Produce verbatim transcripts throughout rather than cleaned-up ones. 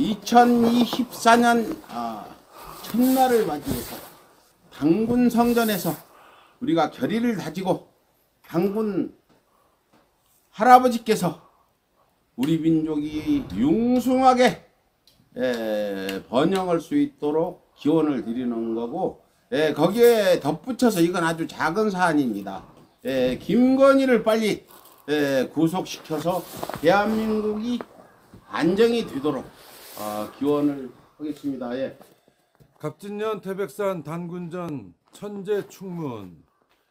이천이십사 년 아, 첫날을 맞이해서 단군 성전에서 우리가 결의를 다지고 단군 할아버지께서 우리 민족이 융숭하게 에, 번영할 수 있도록 기원을 드리는 거고, 에, 거기에 덧붙여서 이건 아주 작은 사안입니다. 에, 김건희를 빨리 에, 구속시켜서 대한민국이 안정이 되도록 어, 기원을 하겠습니다. 예. 갑진년 태백산 단군전 천재 충문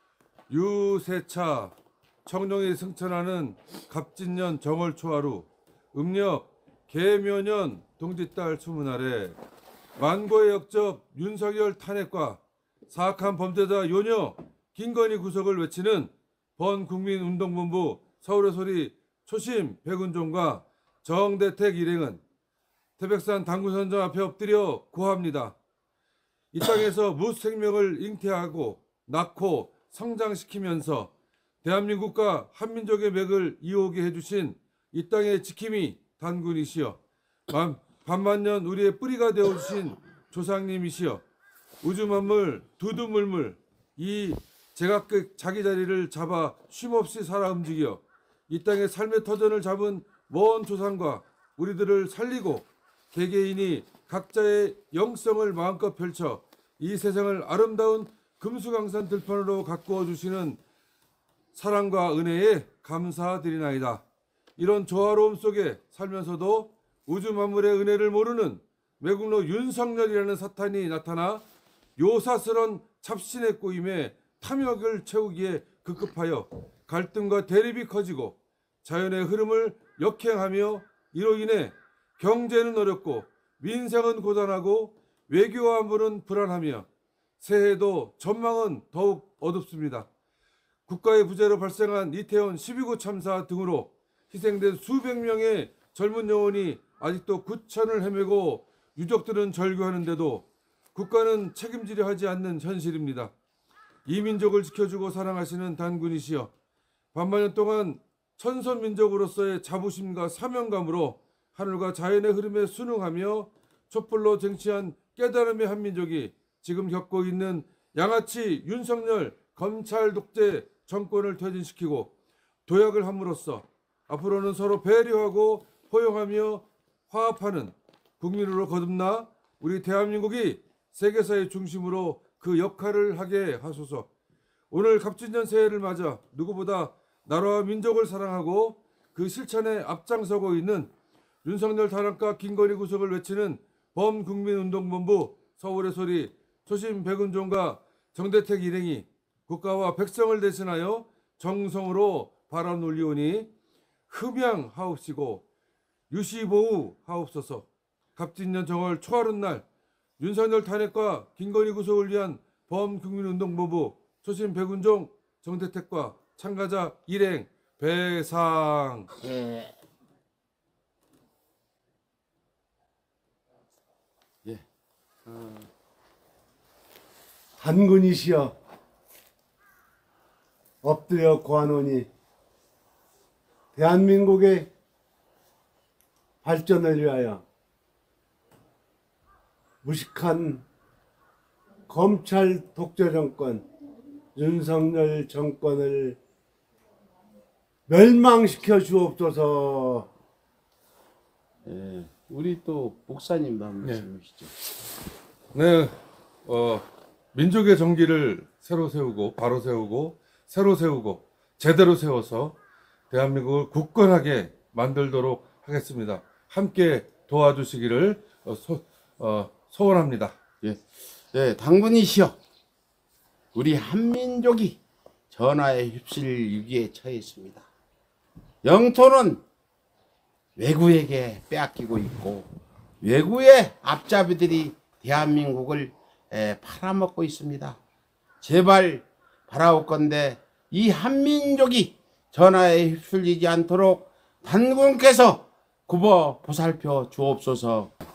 유세차 청룡이 승천하는 갑진년 정월초하루 음력 계묘년 동짓달 수문 아래 만고의 역적 윤석열 탄핵과 사악한 범죄자 요녀 김건희 구속을 외치는 번국민운동본부 서울의 소리 초심 백운종과 정대택 일행은 태백산 단군선전 앞에 엎드려 구합니다. 이 땅에서 무생명을 잉태하고 낳고 성장시키면서 대한민국과 한민족의 맥을 이어오게 해주신 이 땅의 지킴이 단군이시여, 반만년 우리의 뿌리가 되어주신 조상님이시여, 우주만물 두두물물 이 제각각 자기 자리를 잡아 쉼없이 살아 움직여 이 땅의 삶의 터전을 잡은 먼 조상과 우리들을 살리고 개개인이 각자의 영성을 마음껏 펼쳐 이 세상을 아름다운 금수강산 들판으로 가꾸어 주시는 사랑과 은혜에 감사드리나이다. 이런 조화로움 속에 살면서도 우주 만물의 은혜를 모르는 매국노 윤석열이라는 사탄이 나타나 요사스런 잡신의 꼬임에 탐욕을 채우기에 급급하여 갈등과 대립이 커지고 자연의 흐름을 역행하며 이로 인해 경제는 어렵고 민생은 고단하고 외교와 안보는 불안하며 새해도 전망은 더욱 어둡습니다. 국가의 부재로 발생한 이태원 십이 구 참사 등으로 희생된 수백 명의 젊은 영혼이 아직도 구천을 헤매고 유족들은 절규하는데도 국가는 책임지려 하지 않는 현실입니다. 이 민족을 지켜주고 사랑하시는 단군이시여, 반만년 동안 천선민족으로서의 자부심과 사명감으로 하늘과 자연의 흐름에 순응하며 촛불로 쟁취한 깨달음의 한민족이 지금 겪고 있는 양아치 윤석열 검찰 독재 정권을 퇴진시키고 도약을 함으로써 앞으로는 서로 배려하고 포용하며 화합하는 국민으로 거듭나 우리 대한민국이 세계사의 중심으로 그 역할을 하게 하소서. 오늘 갑진년 새해를 맞아 누구보다 나라와 민족을 사랑하고 그 실천에 앞장서고 있는 윤석열 탄핵과 김건희 구속을 외치는 범국민운동본부 서울의 소리 초심 백운종과 정대택 일행이 국가와 백성을 대신하여 정성으로 바람 올리오니 흠양하옵시고 유시보우하옵소서. 갑진년 정월 초하룻날 윤석열 탄핵과 김건희 구속을 위한 범국민운동본부 초심 백운종 정대택과 참가자 일행 배상. 예. 예. 어. 단군이시여, 엎드려 구하노니 대한민국의 발전을 위하여 무식한 검찰 독재 정권 윤석열 정권을 멸망시켜 주옵소서. 예. 우리 또 목사님도 한 말씀 해주시죠. 네, 어, 민족의 정기를 새로 세우고 바로 세우고 새로 세우고 제대로 세워서 대한민국을 굳건하게 만들도록 하겠습니다. 함께 도와주시기를 어, 소, 어, 소원합니다. 예. 네, 당군이시여, 우리 한민족이 전화에 휩쓸 위기에 처해 있습니다. 영토는 외구에게 빼앗기고 있고 외구의 앞잡이들이 대한민국을 에, 팔아먹고 있습니다. 제발 바라옵건대 이 한민족이 전화에 휩쓸리지 않도록 단군께서 굽어 보살펴 주옵소서.